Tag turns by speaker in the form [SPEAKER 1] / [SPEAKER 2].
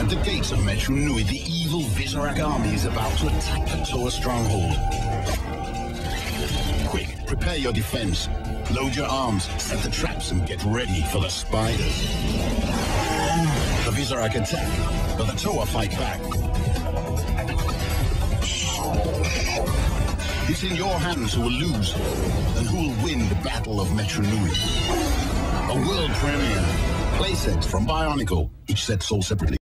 [SPEAKER 1] At the gates of Metru Nui, the evil Visorak army is about to attack the Toa stronghold. Quick, prepare your defense. Load your arms, set the traps, and get ready for the spiders. The Visorak attack, but the Toa fight back. It's in your hands who will lose, and who will win the Battle of Metru Nui. A world premiere. Playsets from Bionicle, each set sold separately.